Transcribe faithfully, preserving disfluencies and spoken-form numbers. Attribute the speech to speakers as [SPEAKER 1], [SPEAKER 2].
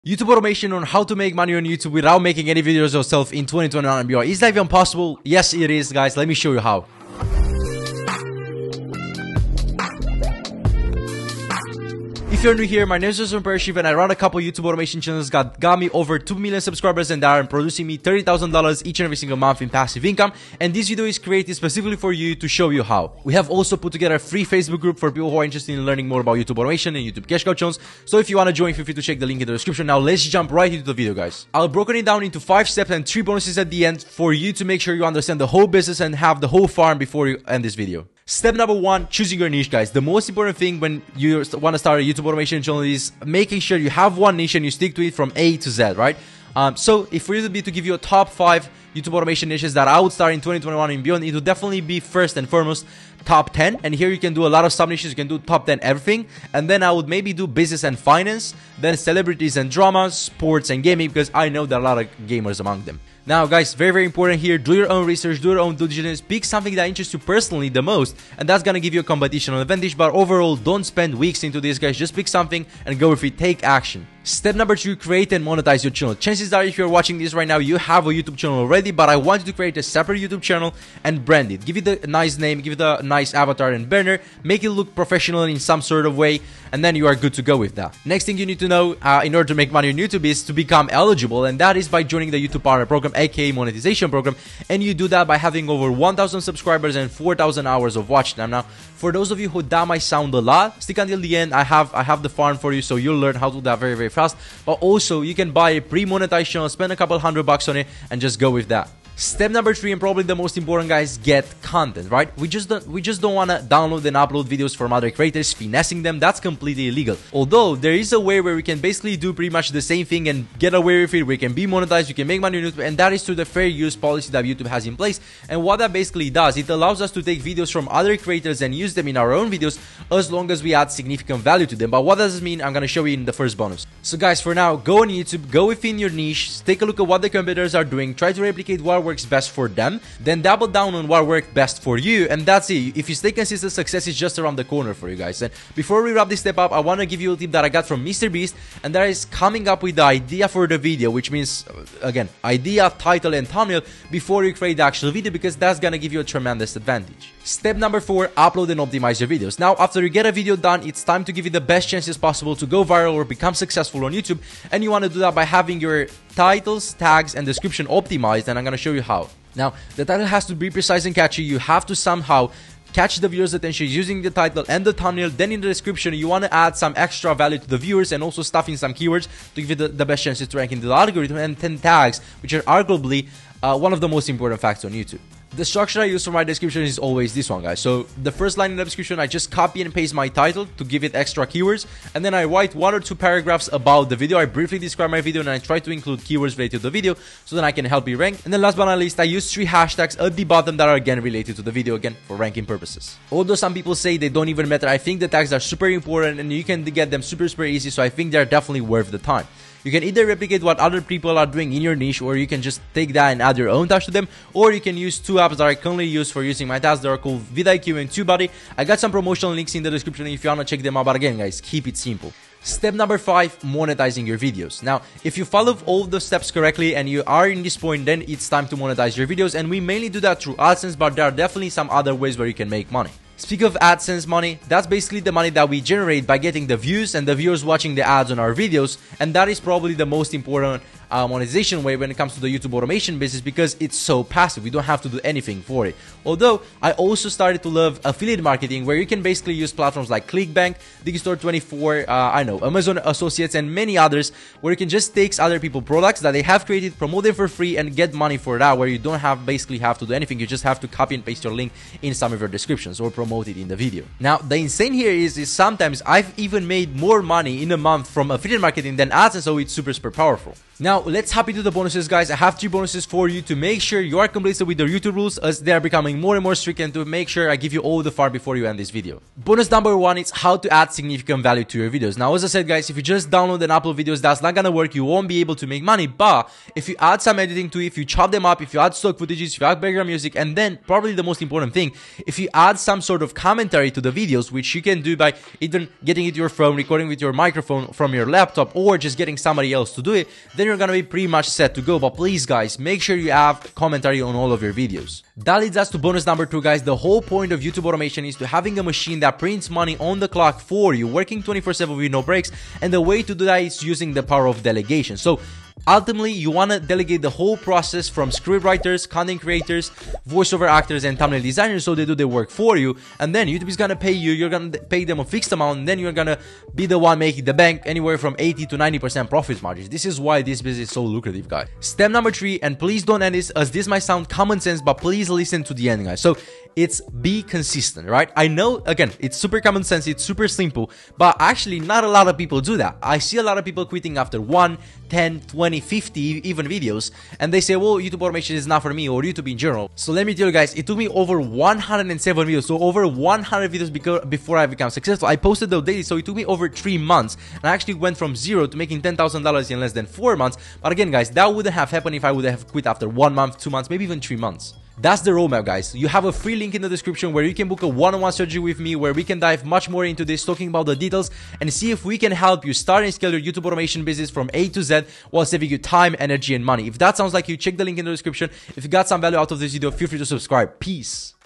[SPEAKER 1] YouTube automation on how to make money on YouTube without making any videos yourself in twenty twenty-one and beyond. Is that even possible? Yes, it is, guys. Let me show you how. If you're new here, my name is Joseph Parashiv and I run a couple YouTube automation channels that got me over two million subscribers and that are producing me thirty thousand dollars each and every single month in passive income. And this video is created specifically for you to show you how. We have also put together a free Facebook group for people who are interested in learning more about YouTube automation and YouTube cash cow channels. So if you want to join, feel free to check the link in the description. Now let's jump right into the video, guys. I've broken it down into five steps and three bonuses at the end for you to make sure you understand the whole business and have the whole farm before you end this video. Step number one, choosing your niche, guys. The most important thing when you want to start a YouTube automation channel is making sure you have one niche and you stick to it from A to Z, right? Um, so if we would be to give you a top five YouTube automation niches that I would start in twenty twenty-one and beyond, it would definitely be first and foremost top ten. And here you can do a lot of sub niches. You can do top ten everything. And then I would maybe do business and finance, then celebrities and dramas, sports and gaming, because I know there are a lot of gamers among them. Now guys, very very important here, do your own research, do your own due diligence, pick something that interests you personally the most, and that's gonna give you a competitional advantage. But overall, don't spend weeks into this, guys. Just pick something and go with it, take action. Step number two, create and monetize your channel. Chances are if you're watching this right now, you have a YouTube channel already, but I want you to create a separate YouTube channel and brand it. Give it a nice name, give it a nice avatar and banner, make it look professional in some sort of way, and then you are good to go with that. Next thing you need to know uh, in order to make money on YouTube is to become eligible, and that is by joining the YouTube Partner Program, aka monetization program. And you do that by having over one thousand subscribers and four thousand hours of watch time. Now, for those of you who that might sound a lot, stick until the end. I have I have the farm for you, so you'll learn how to do that very very fast. But also, you can buy a pre-monetized channel, spend a couple hundred bucks on it, and just go with that. Step number three, and probably the most important, guys, get content, right? We just don't we just don't want to download and upload videos from other creators, finessing them. That's completely illegal. Although there is a way where we can basically do pretty much the same thing and get away with it. We can be monetized, we can make money on YouTube, and that is through the fair use policy that YouTube has in place. And what that basically does, it allows us to take videos from other creators and use them in our own videos as long as we add significant value to them. But what does this mean? I'm gonna show you in the first bonus. So guys, for now, go on YouTube, go within your niche, take a look at what the competitors are doing, try to replicate what works best for them, then double down on what worked best for you, and that's it. If you stay consistent, success is just around the corner for you guys. And before we wrap this step up, I want to give you a tip that I got from Mister Beast, and that is coming up with the idea for the video, which means, again, idea, title, and thumbnail before you create the actual video, because that's gonna give you a tremendous advantage. Step number four, upload and optimize your videos. Now, after you get a video done, it's time to give it the best chances possible to go viral or become successful on YouTube, and you want to do that by having your titles, tags, and description optimized, and I'm gonna show you how. Now, the title has to be precise and catchy. You have to somehow catch the viewer's attention using the title and the thumbnail. Then in the description, you want to add some extra value to the viewers and also stuff in some keywords to give it the, the best chances to rank in the algorithm, and ten tags, which are arguably uh, one of the most important facts on YouTube. The structure I use for my description is always this one, guys. So the first line in the description, I just copy and paste my title to give it extra keywords, and then I write one or two paragraphs about the video. I briefly describe my video and I try to include keywords related to the video so then I can help you rank. And then last but not least, I use three hashtags at the bottom that are again related to the video, again for ranking purposes. Although some people say they don't even matter, I think the tags are super important and you can get them super super easy, so I think they're definitely worth the time. You can either replicate what other people are doing in your niche, or you can just take that and add your own touch to them, or you can use two apps that I currently use for using my tags that are called vidIQ and TubeBuddy. I got some promotional links in the description if you want to check them out, but again guys, keep it simple. Step number five, monetizing your videos. Now, if you follow all the steps correctly and you are in this point, then it's time to monetize your videos, and we mainly do that through AdSense, but there are definitely some other ways where you can make money. Speaking of AdSense money, that's basically the money that we generate by getting the views and the viewers watching the ads on our videos, and that is probably the most important uh, monetization way when it comes to the YouTube automation business, because it's so passive. We don't have to do anything for it. Although, I also started to love affiliate marketing, where you can basically use platforms like ClickBank, Digistore twenty-four, uh, I know, Amazon Associates, and many others, where you can just take other people's products that they have created, promote them for free, and get money for that, where you don't have basically have to do anything. You just have to copy and paste your link in some of your descriptions or promote it in the video. Now, the insane here is, is sometimes I've even made more money in a month from affiliate marketing than AdSense, so it's super super powerful. Now, Now, let's hop into the bonuses, guys. I have three bonuses for you to make sure you are complicit with the YouTube rules, as they are becoming more and more strict, and to make sure I give you all the far before you end this video. Bonus number one is how to add significant value to your videos. Now, as I said, guys, if you just download and upload videos, that's not gonna work. You won't be able to make money. But if you add some editing to it, if you chop them up, if you add stock footages, if you add background music, and then probably the most important thing, if you add some sort of commentary to the videos, which you can do by either getting it to your phone, recording with your microphone from your laptop, or just getting somebody else to do it, then you're gonna be pretty much set to go. But please, guys, make sure you have commentary on all of your videos. That leads us to bonus number two, guys. The whole point of YouTube automation is to having a machine that prints money on the clock for you, working twenty-four seven with no breaks, and the way to do that is using the power of delegation. So ultimately, you want to delegate the whole process from script writers, content creators, voiceover actors, and thumbnail designers, so they do the work for you, and then YouTube is gonna pay you. You're gonna pay them a fixed amount, and then you're gonna be the one making the bank, anywhere from eighty to ninety percent profit margins. This is why this business is so lucrative, guys. Step number three, and please don't end this, as this might sound common sense, but please listen to the end, guys. So it's be consistent, right? I know, again, it's super common sense, it's super simple, but actually not a lot of people do that. I see a lot of people quitting after one, ten, twenty, fifty even videos, and they say, well, YouTube automation is not for me, or YouTube in general. So let me tell you guys, it took me over one hundred seven videos, so over one hundred videos before I became successful. I posted those daily, so it took me over three months, and I actually went from zero to making ten thousand dollars in less than four months. But again, guys, that wouldn't have happened if I would have quit after one month, two months, maybe even three months. That's the roadmap, guys. You have a free link in the description where you can book a one-on-one surgery with me, where we can dive much more into this, talking about the details, and see if we can help you start and scale your YouTube automation business from A to Z while saving you time, energy, and money. If that sounds like you, check the link in the description. If you got some value out of this video, feel free to subscribe. Peace.